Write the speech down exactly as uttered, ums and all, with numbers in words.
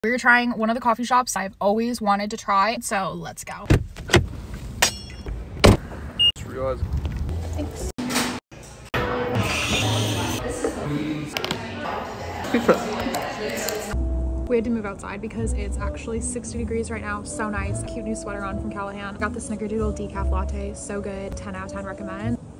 We're trying one of the coffee shops I've always wanted to try, so let's go. Just realized. Thanks. We had to move outside because it's actually sixty degrees right now. So nice. Cute new sweater on from Callahan. Got the Snickerdoodle decaf latte. So good. ten out of ten recommend.